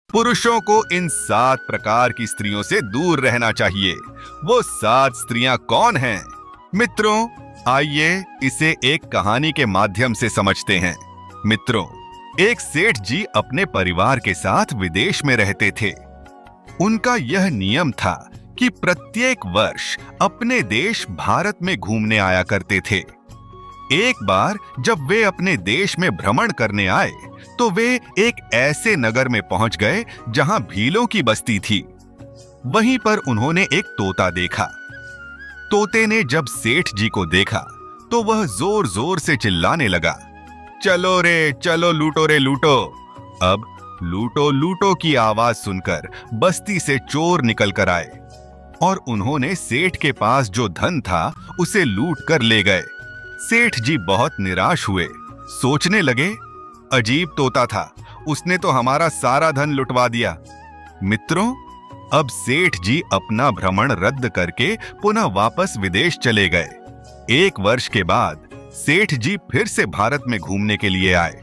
पुरुषों को इन 7 प्रकार की स्त्रियों से दूर रहना चाहिए। वो 7 स्त्रियां कौन हैं? मित्रों, आइए इसे एक कहानी के माध्यम से समझते हैं। मित्रों, एक सेठ जी अपने परिवार के साथ विदेश में रहते थे। उनका यह नियम था कि प्रत्येक वर्ष अपने देश भारत में घूमने आया करते थे। एक बार जब वे अपने देश में भ्रमण करने आए तो वे एक ऐसे नगर में पहुंच गए जहां भीलों की बस्ती थी। वहीं पर उन्होंने एक तोता देखा। तोते ने जब सेठ जी को देखा तो वह जोर जोर से चिल्लाने लगा, चलो रे चलो, लूटो रे लूटो। अब लूटो लूटो की आवाज सुनकर बस्ती से चोर निकल कर आए और उन्होंने सेठ के पास जो धन था उसे लूट कर ले गए। सेठ जी बहुत निराश हुए। सोचने लगे, अजीब तोता था, उसने तो हमारा सारा धन लुटवा दिया। मित्रों, अब सेठ जी अपना भ्रमण रद्द करके पुनः वापस विदेश चले गए। 1 वर्ष के बाद सेठ जी फिर से भारत में घूमने के लिए आए।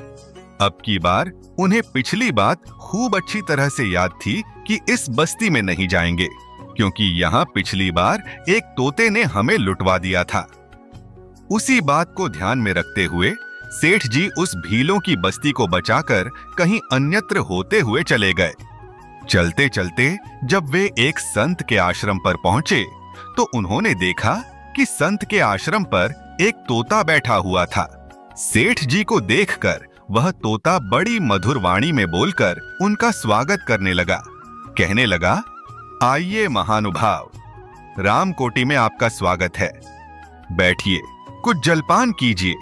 अब की बार उन्हें पिछली बात खूब अच्छी तरह से याद थी कि इस बस्ती में नहीं जाएंगे, क्योंकि यहां पिछली बार एक तोते ने हमें लुटवा दिया था। उसी बात को ध्यान में रखते हुए सेठ जी उस भीलों की बस्ती को बचाकर कहीं अन्यत्र होते हुए चले गए। चलते चलते जब वे एक संत के आश्रम पर पहुंचे तो उन्होंने देखा कि संत के आश्रम पर एक तोता बैठा हुआ था। सेठ जी को देखकर वह तोता बड़ी मधुर वाणी में बोलकर उनका स्वागत करने लगा। कहने लगा, आइए महानुभाव, रामकोटि में आपका स्वागत है। बैठिए, कुछ जलपान कीजिए।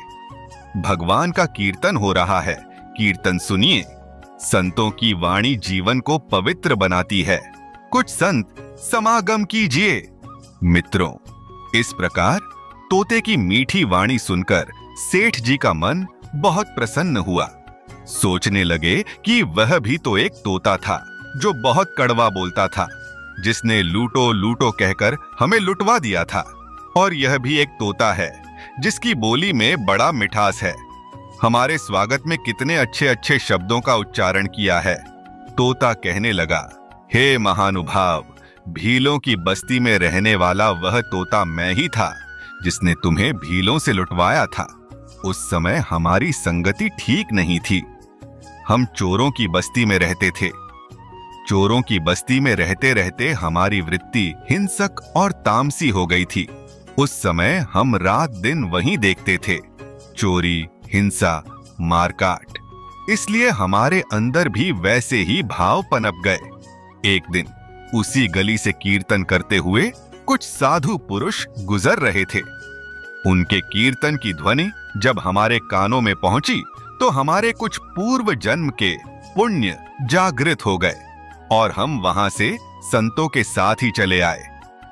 भगवान का कीर्तन हो रहा है, कीर्तन सुनिए। संतों की वाणी जीवन को पवित्र बनाती है। कुछ संत समागम कीजिए। मित्रों, इस प्रकार तोते की मीठी वाणी सुनकर सेठ जी का मन बहुत प्रसन्न हुआ। सोचने लगे कि वह भी तो एक तोता था जो बहुत कड़वा बोलता था, जिसने लूटो लूटो कहकर हमें लुटवा दिया था। और यह भी एक तोता है जिसकी बोली में बड़ा मिठास है। हमारे स्वागत में कितने अच्छे अच्छे शब्दों का उच्चारण किया है। तोता कहने लगा, हे महानुभाव, भीलों की बस्ती में रहने वाला वह तोता मैं ही था जिसने तुम्हें भीलों से लुटवाया था। उस समय हमारी संगति ठीक नहीं थी। हम चोरों की बस्ती में रहते थे। चोरों की बस्ती में रहते रहते हमारी वृत्ति हिंसक और तामसी हो गई थी। उस समय हम रात दिन वहीं देखते थे, चोरी, हिंसा, मारकाट। इसलिए हमारे अंदर भी वैसे ही भाव पनप गए। एक दिन उसी गली से कीर्तन करते हुए कुछ साधु पुरुष गुजर रहे थे। उनके कीर्तन की ध्वनि जब हमारे कानों में पहुंची तो हमारे कुछ पूर्व जन्म के पुण्य जागृत हो गए और हम वहां से संतों के साथ ही चले आए।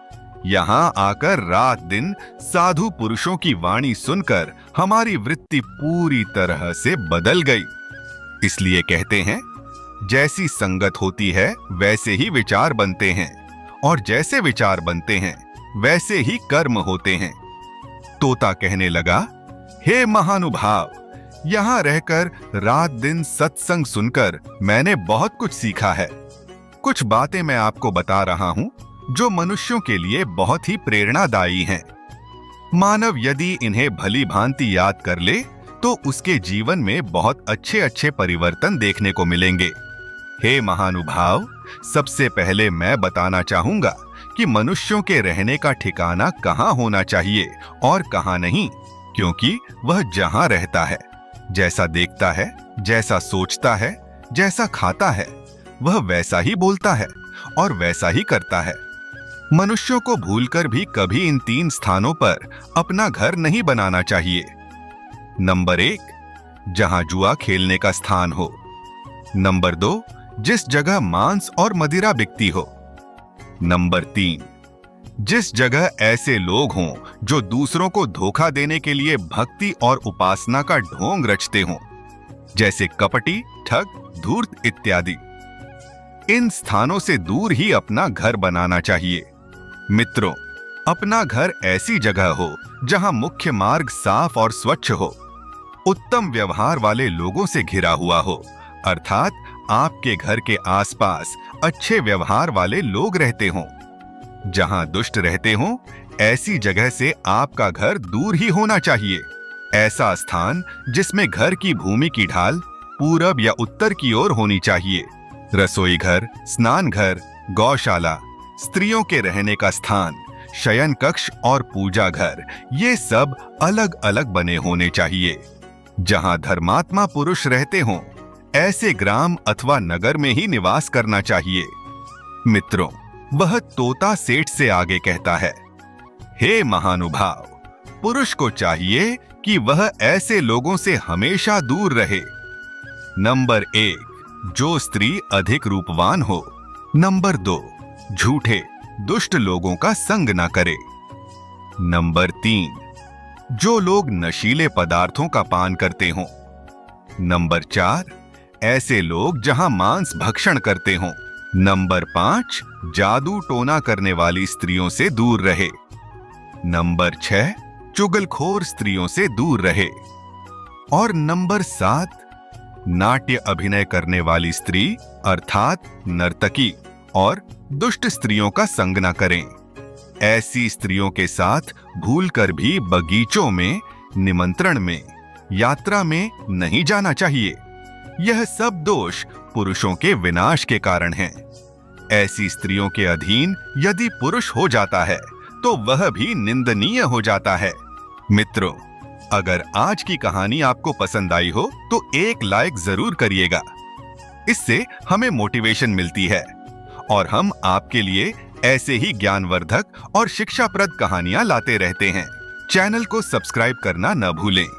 यहां आकर रात दिन साधु पुरुषों की वाणी सुनकर हमारी वृत्ति पूरी तरह से बदल गई। इसलिए कहते हैं, जैसी संगत होती है वैसे ही विचार बनते हैं, और जैसे विचार बनते हैं वैसे ही कर्म होते हैं। तोता कहने लगा, हे महानुभाव, यहां रहकर रात दिन सत्संग सुनकर मैंने बहुत कुछ सीखा है। कुछ बातें मैं आपको बता रहा हूं जो मनुष्यों के लिए बहुत ही प्रेरणादायी हैं। मानव यदि इन्हें भली भांति याद कर ले तो उसके जीवन में बहुत अच्छे अच्छे परिवर्तन देखने को मिलेंगे। हे महानुभाव, सबसे पहले मैं बताना चाहूंगा कि मनुष्यों के रहने का ठिकाना कहाँ होना चाहिए और कहाँ नहीं, क्योंकि वह जहां रहता है, जैसा देखता है, जैसा सोचता है, जैसा खाता है, वह वैसा ही बोलता है और वैसा ही करता है। मनुष्यों को भूलकर भी कभी इन 3 स्थानों पर अपना घर नहीं बनाना चाहिए। नंबर 1, जहां जुआ खेलने का स्थान हो। नंबर 2, जिस जगह मांस और मदिरा बिकती हो। नंबर 3, जिस जगह ऐसे लोग हों जो दूसरों को धोखा देने के लिए भक्ति और उपासना का ढोंग रचते हों, जैसे कपटी, ठग, धूर्त इत्यादि। इन स्थानों से दूर ही अपना घर बनाना चाहिए। मित्रों, अपना घर ऐसी जगह हो जहां मुख्य मार्ग साफ और स्वच्छ हो, उत्तम व्यवहार वाले लोगों से घिरा हुआ हो, अर्थात आपके घर के आसपास अच्छे व्यवहार वाले लोग रहते हों। जहां दुष्ट रहते हों, ऐसी जगह से आपका घर दूर ही होना चाहिए। ऐसा स्थान जिसमें घर की भूमि की ढाल पूरब या उत्तर की ओर होनी चाहिए। रसोई घर, स्नान घर, गौशाला, स्त्रियों के रहने का स्थान, शयन कक्ष और पूजा घर, ये सब अलग अलग बने होने चाहिए। जहां धर्मात्मा पुरुष रहते हों, ऐसे ग्राम अथवा नगर में ही निवास करना चाहिए। मित्रों, वह तोता सेठ से आगे कहता है, हे महानुभाव, पुरुष को चाहिए कि वह ऐसे लोगों से हमेशा दूर रहे। नंबर 1, जो स्त्री अधिक रूपवान हो। नंबर 2, झूठे दुष्ट लोगों का संग ना करे। नंबर 3, जो लोग नशीले पदार्थों का पान करते हों। नंबर 4, ऐसे लोग जहां मांस भक्षण करते हों। नंबर 5, जादू टोना करने वाली स्त्रियों से दूर रहे। नंबर 6, चुगलखोर स्त्रियों से दूर रहे। और नंबर 7, नाट्य अभिनय करने वाली स्त्री अर्थात नर्तकी और दुष्ट स्त्रियों का संग न करें। ऐसी स्त्रियों के साथ भूलकर भी बगीचों में, निमंत्रण में, यात्रा में नहीं जाना चाहिए। यह सब दोष पुरुषों के विनाश के कारण हैं। ऐसी स्त्रियों के अधीन यदि पुरुष हो जाता है तो वह भी निंदनीय हो जाता है। मित्रों, अगर आज की कहानी आपको पसंद आई हो तो एक लाइक जरूर करिएगा। इससे हमें मोटिवेशन मिलती है और हम आपके लिए ऐसे ही ज्ञानवर्धक और शिक्षाप्रद कहानियां लाते रहते हैं। चैनल को सब्सक्राइब करना न भूलें।